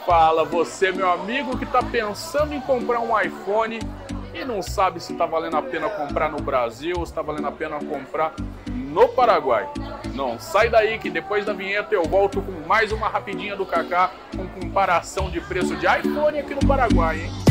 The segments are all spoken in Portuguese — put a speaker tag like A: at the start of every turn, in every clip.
A: Fala você, meu amigo, que está pensando em comprar um iPhone e não sabe se está valendo a pena comprar no Brasil ou se está valendo a pena comprar no Paraguai. Não sai daí que depois da vinheta eu volto com mais uma rapidinha do Kaká com comparação de preço de iPhone aqui no Paraguai, hein?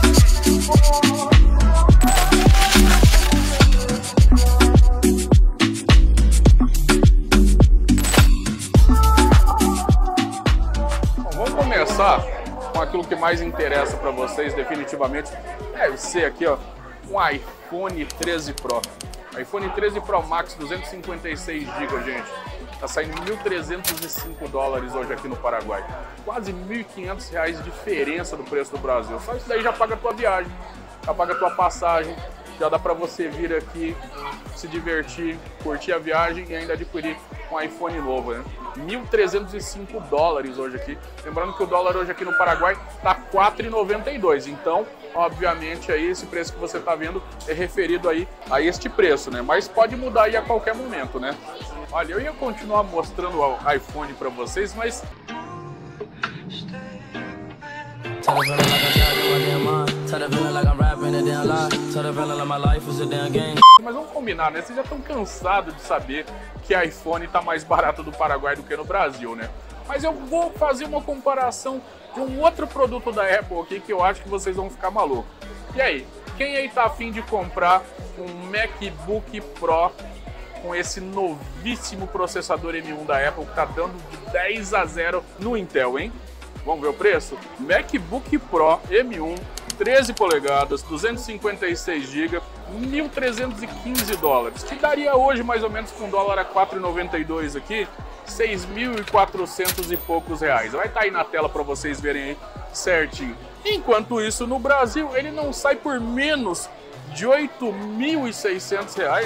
A: Vamos começar com aquilo que mais interessa para vocês, definitivamente, deve ser aqui, ó, um iPhone 13 Pro. iPhone 13 Pro Max 256 GB, gente. Tá saindo $1.305 hoje aqui no Paraguai. Quase R$1.500 de diferença do preço do Brasil. Só isso daí já paga a tua viagem, já paga a tua passagem, já dá para você vir aqui, se divertir, curtir a viagem e ainda adquirir um iPhone novo, né? $1.305 hoje aqui. Lembrando que o dólar hoje aqui no Paraguai tá R$4,92. Então, obviamente, aí esse preço que você tá vendo é referido aí a este preço, né? Mas pode mudar aí a qualquer momento, né? Olha, eu ia continuar mostrando o iPhone para vocês, mas vamos combinar, né? Vocês já estão cansados de saber que iPhone tá mais barato do Paraguai do que no Brasil, né? Mas eu vou fazer uma comparação de um outro produto da Apple aqui que eu acho que vocês vão ficar malucos. E aí, quem aí tá afim de comprar um MacBook Pro com esse novíssimo processador M1 da Apple que tá dando de 10-0 no Intel, hein? Vamos ver o preço? MacBook Pro M1, 13 polegadas, 256 GB, $1.315. Que daria hoje, mais ou menos, com o dólar a 4,92 aqui, 6.400 e poucos reais. Vai estar aí na tela para vocês verem aí certinho. Enquanto isso, no Brasil, ele não sai por menos de R$8.600.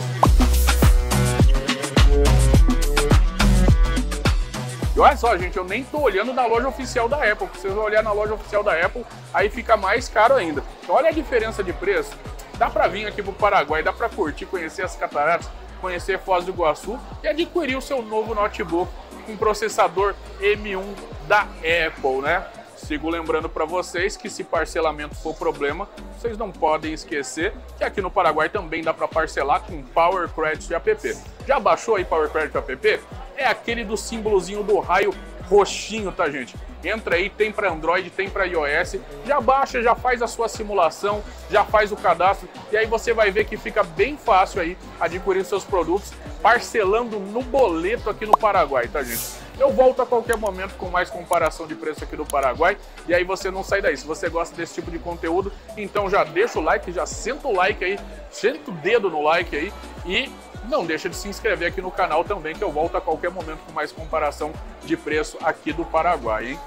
A: E olha só, gente, eu nem tô olhando na loja oficial da Apple. Se vocês olhar na loja oficial da Apple, aí fica mais caro ainda. Então olha a diferença de preço. Dá pra vir aqui pro Paraguai, dá pra curtir, conhecer as cataratas, conhecer Foz do Iguaçu e adquirir o seu novo notebook com processador M1 da Apple, né? Sigo lembrando para vocês que se parcelamento for problema, vocês não podem esquecer que aqui no Paraguai também dá para parcelar com Power Credit App. Já baixou aí Power Credit App? É aquele do símbolozinho do raio roxinho, tá, gente? Entra aí, tem para Android, tem para iOS, já baixa, já faz a sua simulação, já faz o cadastro e aí você vai ver que fica bem fácil aí adquirir seus produtos parcelando no boleto aqui no Paraguai, tá, gente? Eu volto a qualquer momento com mais comparação de preço aqui do Paraguai e aí você não sai daí. Se você gosta desse tipo de conteúdo, então já deixa o like, já senta o like aí, senta o dedo no like aí e não deixa de se inscrever aqui no canal também, que eu volto a qualquer momento com mais comparação de preço aqui do Paraguai, hein?